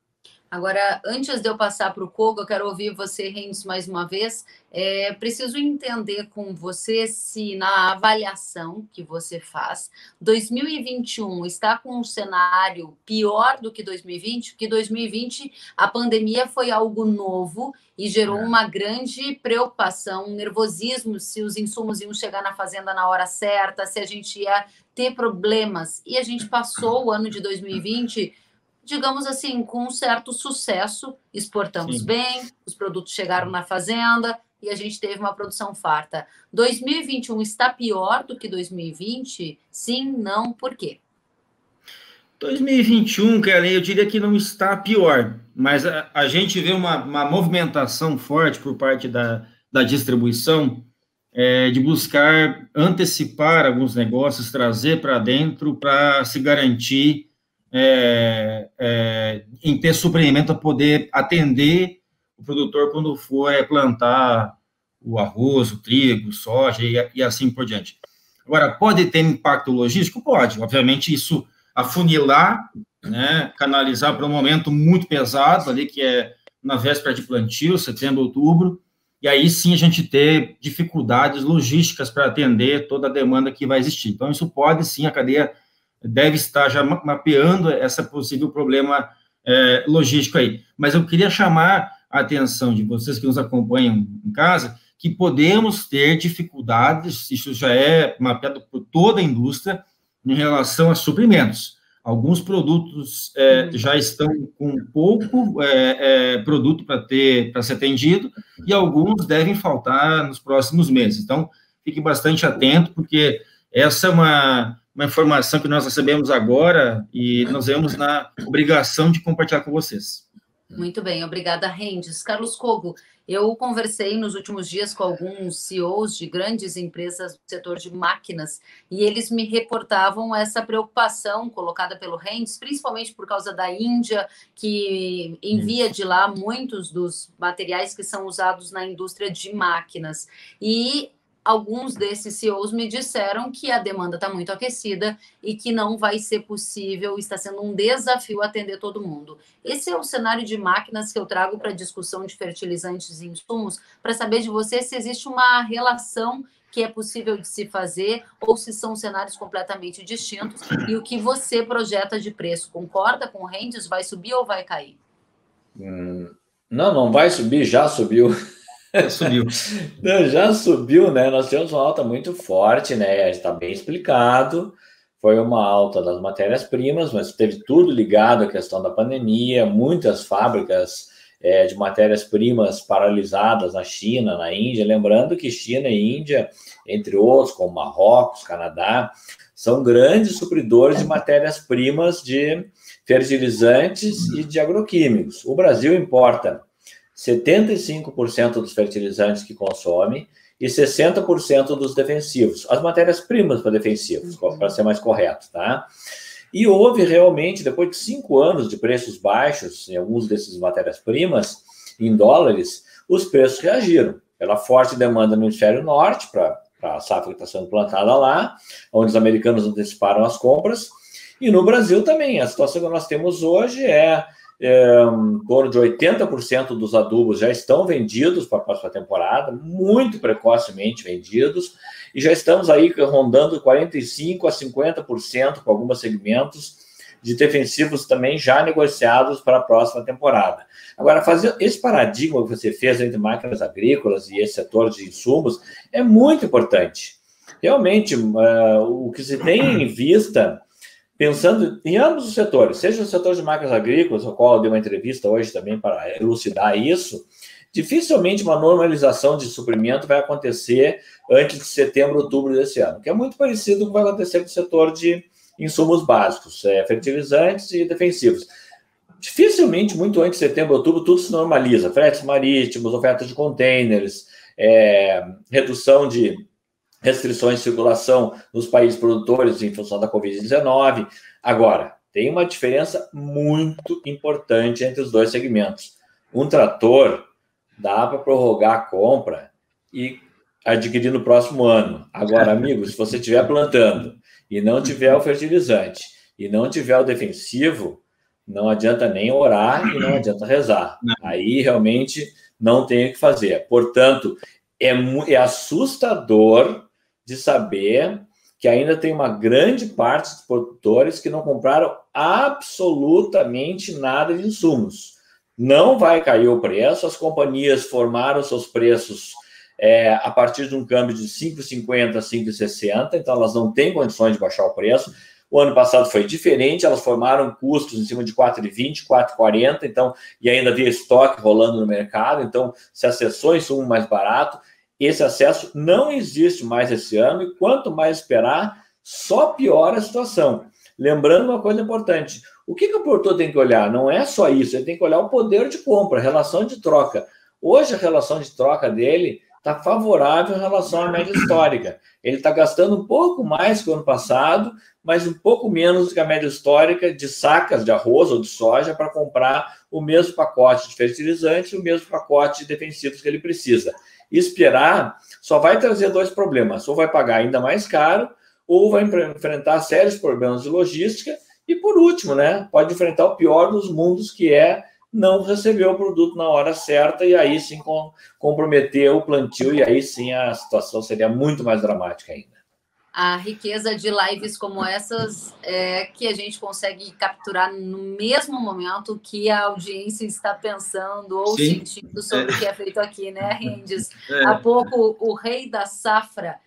Agora, antes de eu passar para o Kogo, eu quero ouvir você, Renz, mais uma vez. É, preciso entender com você se na avaliação que você faz, dois mil e vinte e um está com um cenário pior do que dois mil e vinte, porque dois mil e vinte a pandemia foi algo novo e gerou uma grande preocupação, um nervosismo se os insumos iam chegar na fazenda na hora certa, se a gente ia ter problemas. E a gente passou o ano de dois mil e vinte, digamos assim, com um certo sucesso, exportamos Sim. bem, os produtos chegaram na fazenda e a gente teve uma produção farta. dois mil e vinte e um está pior do que dois mil e vinte? Sim, não, por quê? dois mil e vinte e um, Kellen, eu diria que não está pior, mas a, a gente vê uma, uma movimentação forte por parte da, da distribuição é, de buscar antecipar alguns negócios, trazer para dentro para se garantir É, é, em ter suprimento a poder atender o produtor quando for é, plantar o arroz, o trigo, o soja e, e assim por diante. Agora, pode ter impacto logístico? Pode. Obviamente, isso afunilar, né, canalizar para um momento muito pesado, ali que é na véspera de plantio, setembro, outubro, e aí sim a gente ter dificuldades logísticas para atender toda a demanda que vai existir. Então, isso pode sim, a cadeia deve estar já mapeando essa possível problema é, logístico aí. Mas eu queria chamar a atenção de vocês que nos acompanham em casa, que podemos ter dificuldades, isso já é mapeado por toda a indústria, em relação a suprimentos. Alguns produtos é, já estão com pouco é, é, produto para ter para ser atendido, e alguns devem faltar nos próximos meses. Então, fique bastante atento, porque essa é uma... uma informação que nós recebemos agora e nós vemos na obrigação de compartilhar com vocês. Muito bem, obrigada, Rendes. Carlos Kogo, eu conversei nos últimos dias com alguns C E Os de grandes empresas do setor de máquinas e eles me reportavam essa preocupação colocada pelo Rendes, principalmente por causa da Índia, que envia de lá muitos dos materiais que são usados na indústria de máquinas. E alguns desses C E Os me disseram que a demanda está muito aquecida e que não vai ser possível, está sendo um desafio atender todo mundo. Esse é o cenário de máquinas que eu trago para a discussão de fertilizantes e insumos, para saber de você se existe uma relação que é possível de se fazer ou se são cenários completamente distintos e o que você projeta de preço. Concorda com o Rendes? Vai subir ou vai cair? Hum, não, não vai subir, já subiu. Subiu. Não, já subiu, né? Nós tivemos uma alta muito forte, né? Está bem explicado. Foi uma alta das matérias-primas, mas teve tudo ligado à questão da pandemia. Muitas fábricas é, de matérias-primas paralisadas na China, na Índia. Lembrando que China e Índia, entre outros, como Marrocos, Canadá, são grandes supridores de matérias-primas de fertilizantes e de agroquímicos. O Brasil importa setenta e cinco por cento dos fertilizantes que consome e sessenta por cento dos defensivos. As matérias-primas para defensivos, para ser mais correto, tá? E houve realmente, depois de cinco anos de preços baixos em alguns desses matérias-primas, em dólares, os preços reagiram. Pela forte demanda no hemisfério norte, para a safra que está sendo plantada lá, onde os americanos anteciparam as compras, e no Brasil também. A situação que nós temos hoje é, é em torno de oitenta por cento dos adubos já estão vendidos para a próxima temporada, muito precocemente vendidos, e já estamos aí rondando quarenta e cinco por cento a cinquenta por cento com alguns segmentos de defensivos também já negociados para a próxima temporada. Agora, fazer esse paradigma que você fez entre máquinas agrícolas e esse setor de insumos é muito importante. Realmente, uh, o que se tem em vista, pensando em ambos os setores, seja o setor de máquinas agrícolas, ao qual eu dei uma entrevista hoje também para elucidar isso, dificilmente uma normalização de suprimento vai acontecer antes de setembro, outubro desse ano, que é muito parecido com o que vai acontecer com o setor de insumos básicos, é, fertilizantes e defensivos. Dificilmente, muito antes de setembro, outubro, tudo se normaliza. Fretes marítimos, oferta de containers, é, redução de restrições de circulação nos países produtores em função da covid dezenove. Agora, tem uma diferença muito importante entre os dois segmentos. Um trator dá para prorrogar a compra e adquirir no próximo ano. Agora, amigos, se você estiver plantando e não tiver o fertilizante e não tiver o defensivo, não adianta nem orar e não adianta rezar. Aí realmente não tem o que fazer. Portanto, é, é assustador de saber que ainda tem uma grande parte dos produtores que não compraram absolutamente nada de insumos. Não vai cair o preço, as companhias formaram seus preços é, a partir de um câmbio de cinco e cinquenta a cinco e sessenta, então elas não têm condições de baixar o preço. O ano passado foi diferente, elas formaram custos em cima de quatro e vinte, quatro e quarenta, então, e ainda havia estoque rolando no mercado, então se acessou insumo mais barato. Esse acesso não existe mais esse ano, e quanto mais esperar, só piora a situação. Lembrando uma coisa importante, o que, que o produtor tem que olhar? Não é só isso, ele tem que olhar o poder de compra, a relação de troca. Hoje a relação de troca dele está favorável em relação à média histórica. Ele está gastando um pouco mais que o ano passado, mas um pouco menos do que a média histórica de sacas de arroz ou de soja para comprar o mesmo pacote de fertilizantes e o mesmo pacote de defensivos que ele precisa. Esperar só vai trazer dois problemas, ou vai pagar ainda mais caro, ou vai enfrentar sérios problemas de logística, e por último, né, pode enfrentar o pior dos mundos, que é não receber o produto na hora certa, e aí sim com, comprometer o plantio, e aí sim a situação seria muito mais dramática ainda. A riqueza de lives como essas é que a gente consegue capturar no mesmo momento que a audiência está pensando ou Sim. sentindo sobre é. o que é feito aqui, né, Rendes? É. Há pouco o rei da safra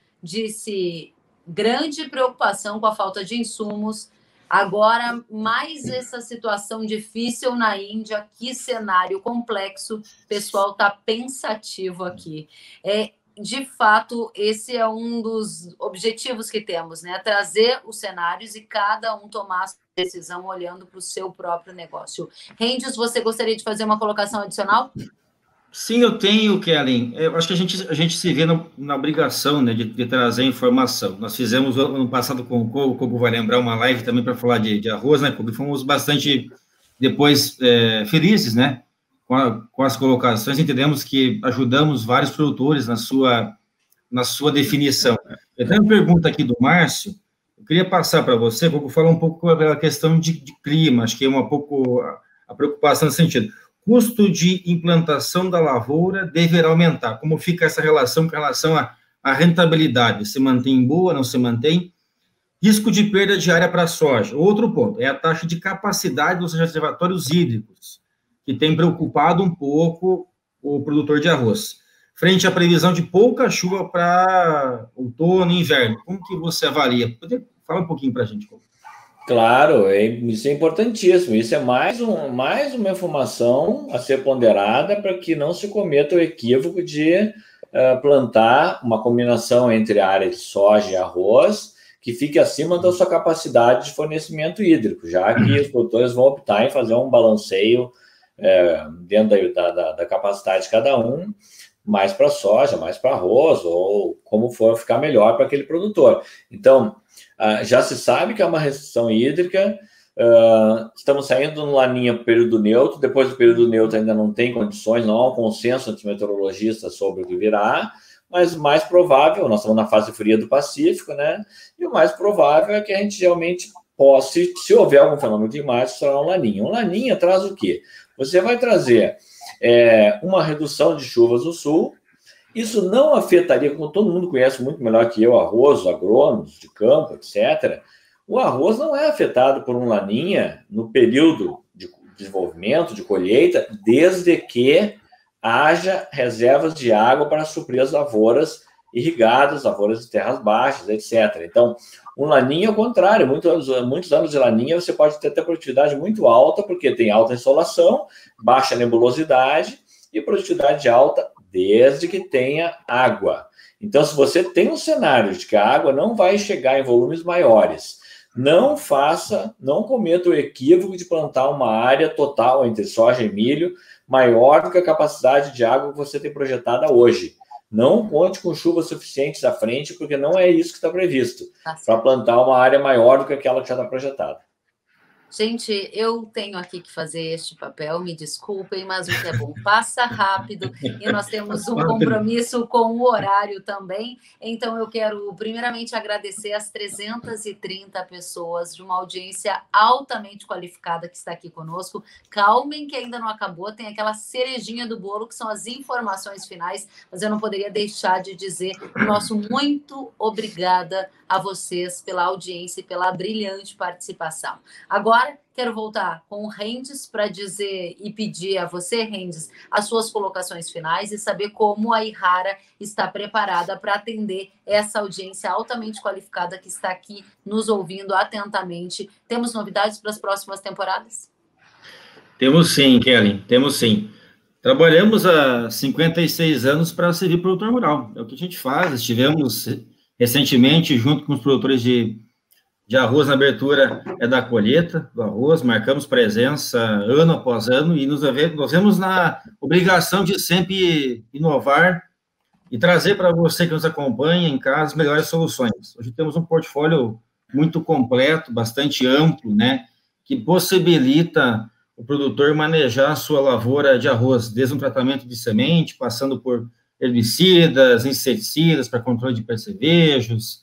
disse grande preocupação com a falta de insumos. Agora, mais essa situação difícil na Índia, que cenário complexo, o pessoal está pensativo aqui. É, de fato, esse é um dos objetivos que temos, né? Trazer os cenários e cada um tomar a sua decisão olhando para o seu próprio negócio. Rendes, você gostaria de fazer uma colocação adicional? Sim, eu tenho, Kellen. Eu acho que a gente, a gente se vê na, na obrigação, né, de, de trazer informação. Nós fizemos ano passado com o Kogo, o Kogo vai lembrar uma live também para falar de, de arroz, né, Kogo? Fomos bastante, depois, é, felizes, né, com, a, com as colocações. Entendemos que ajudamos vários produtores na sua, na sua definição. Eu tenho uma pergunta aqui do Márcio. Eu queria passar para você, Kogo, falar um pouco sobre a questão de, de clima. Acho que é um pouco a, a preocupação nesse sentido. Custo de implantação da lavoura deverá aumentar. Como fica essa relação com relação à, à rentabilidade? Se mantém boa, não se mantém? Risco de perda de área para a soja. Outro ponto é a taxa de capacidade dos reservatórios hídricos, que tem preocupado um pouco o produtor de arroz. Frente à previsão de pouca chuva para outono e inverno, como que você avalia? Pode falar um pouquinho para a gente, como? Claro, é, isso é importantíssimo. Isso é mais, um, mais uma informação a ser ponderada para que não se cometa o equívoco de uh, plantar uma combinação entre a área de soja e arroz que fique acima da sua capacidade de fornecimento hídrico, já que os produtores vão optar em fazer um balanceio é, dentro da, da, da capacidade de cada um, mais para soja, mais para arroz, ou como for ficar melhor para aquele produtor. Então, já se sabe que é uma restrição hídrica, estamos saindo no laninha para o período neutro, depois do período neutro ainda não tem condições, não há um consenso entre meteorologistas sobre o que virá, mas o mais provável, nós estamos na fase fria do Pacífico, né? E o mais provável é que a gente realmente possa, se, se houver algum fenômeno climático, será um laninha. Um laninha traz o quê? Você vai trazer é, uma redução de chuvas no sul. Isso não afetaria, como todo mundo conhece muito melhor que eu, arroz, agrônomos de campo, etcétera. O arroz não é afetado por um laninha no período de desenvolvimento, de colheita, desde que haja reservas de água para suprir as lavouras irrigadas, lavouras de terras baixas, etcétera. Então, um laninha é o contrário. Muitos, muitos anos de laninha você pode ter até produtividade muito alta, porque tem alta insolação, baixa nebulosidade e produtividade alta desde que tenha água. Então, se você tem um cenário de que a água não vai chegar em volumes maiores, não faça, não cometa o equívoco de plantar uma área total entre soja e milho maior do que a capacidade de água que você tem projetada hoje. Não conte com chuvas suficientes à frente, porque não é isso que está previsto, para plantar uma área maior do que aquela que já está projetada. Gente, eu tenho aqui que fazer este papel, me desculpem, mas o que é bom passa rápido e nós temos um compromisso com o horário também. Então, eu quero primeiramente agradecer as trezentas e trinta pessoas de uma audiência altamente qualificada que está aqui conosco. Calmem que ainda não acabou, tem aquela cerejinha do bolo que são as informações finais, mas eu não poderia deixar de dizer o nosso muito obrigada a vocês pela audiência e pela brilhante participação. Agora, quero voltar com o Rendes para dizer e pedir a você, Rendes, as suas colocações finais e saber como a Yara está preparada para atender essa audiência altamente qualificada que está aqui nos ouvindo atentamente. Temos novidades para as próximas temporadas? Temos sim, Kelly, temos sim. Trabalhamos há cinquenta e seis anos para servir produtor rural. É o que a gente faz. Estivemos recentemente junto com os produtores de de arroz na abertura é da colheita do arroz, marcamos presença ano após ano e nos, nós vemos na obrigação de sempre inovar e trazer para você que nos acompanha em casa as melhores soluções. Hoje temos um portfólio muito completo, bastante amplo, né, que possibilita o produtor manejar a sua lavoura de arroz, desde um tratamento de semente, passando por herbicidas, inseticidas para controle de percevejos,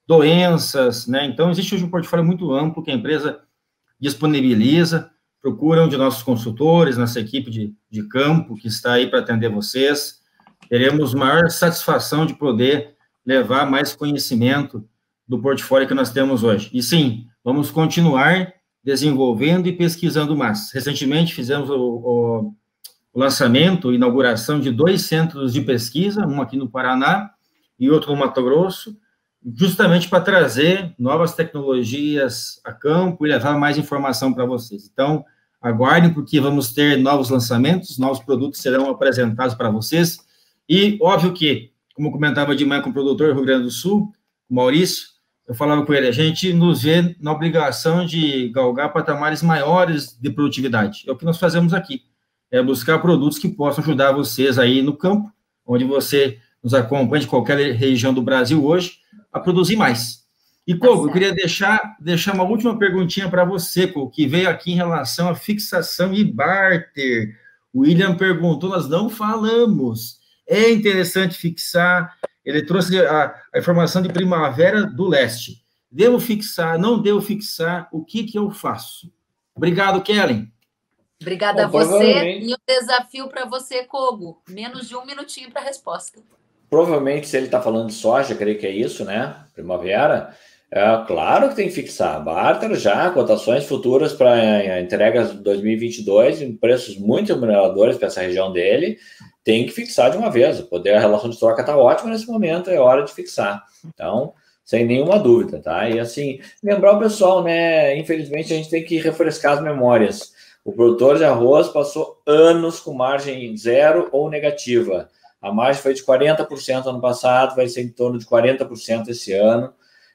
doenças, né? Então, existe hoje um portfólio muito amplo que a empresa disponibiliza, procura um de nossos consultores, nossa equipe de, de campo, que está aí para atender vocês. Teremos maior satisfação de poder levar mais conhecimento do portfólio que nós temos hoje. E sim, vamos continuar desenvolvendo e pesquisando mais. Recentemente, fizemos o, o, o lançamento, inauguração de dois centros de pesquisa, um aqui no Paraná e outro no Mato Grosso, justamente para trazer novas tecnologias a campo e levar mais informação para vocês. Então, aguardem, porque vamos ter novos lançamentos, novos produtos serão apresentados para vocês, e óbvio que, como comentava de manhã com o produtor do Rio Grande do Sul, o Maurício, eu falava com ele, a gente nos vê na obrigação de galgar patamares maiores de produtividade. É o que nós fazemos aqui, é buscar produtos que possam ajudar vocês aí no campo, onde você nos acompanha de qualquer região do Brasil hoje, a produzir mais. E, Kogo, eu queria deixar, deixar uma última perguntinha para você, Kogo, que veio aqui em relação à fixação e barter. O William perguntou, nós não falamos. É interessante fixar, ele trouxe a, a informação de Primavera do Leste. Devo fixar, não devo fixar, o que, que eu faço? Obrigado, Kellen. Obrigada Bom, a você. E o desafio para você, Kogo, menos de um minutinho para a resposta. Provavelmente, se ele está falando de soja, creio que é isso, né? Primavera. É, claro que tem que fixar. Barter já, cotações futuras para entregas de dois mil e vinte e dois, em preços muito remuneradores para essa região dele, tem que fixar de uma vez. O poder, a relação de troca está ótima nesse momento, é hora de fixar. Então, sem nenhuma dúvida, tá? E assim, lembrar o pessoal, né? Infelizmente, a gente tem que refrescar as memórias. O produtor de arroz passou anos com margem zero ou negativa. A margem foi de quarenta por cento ano passado, vai ser em torno de quarenta por cento esse ano.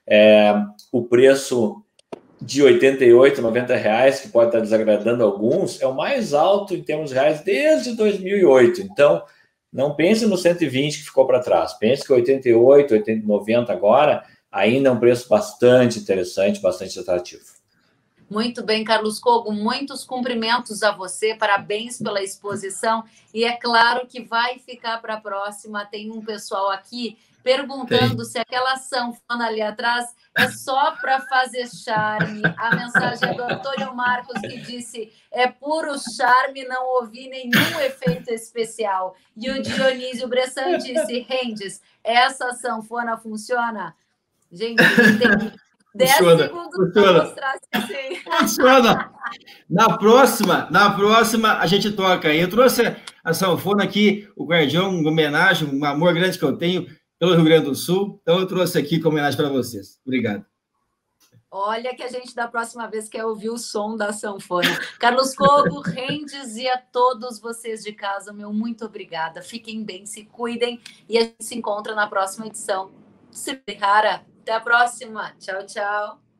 É, o preço de oitenta e oito, noventa reais, que pode estar desagradando alguns, é o mais alto em termos reais desde dois mil e oito. Então, Não pense no cento e vinte que ficou para trás. Pense que oitenta e oito, oitenta, noventa agora ainda é um preço bastante interessante, bastante atrativo. Muito bem, Carlos Cogo, muitos cumprimentos a você, parabéns pela exposição, e é claro que vai ficar para a próxima. Tem um pessoal aqui perguntando Sim. se aquela sanfona ali atrás é só para fazer charme. A mensagem é do Antônio Marcos, que disse, é puro charme, não ouvi nenhum efeito especial. E o Dionísio Bressan disse, Rendes, essa sanfona funciona? Gente, tem dez funciona, segundos para mostrar se sim. Funciona. Na próxima, na próxima, a gente toca aí. Eu trouxe a sanfona aqui, o Guardião, uma homenagem, um amor grande que eu tenho pelo Rio Grande do Sul. Então, eu trouxe aqui como homenagem para vocês. Obrigado. Olha que a gente, da próxima vez, quer ouvir o som da sanfona. Carlos Cogo, Rendes e a todos vocês de casa, meu muito obrigada. Fiquem bem, se cuidem e a gente se encontra na próxima edição. Se rara. Até a próxima. Tchau, tchau.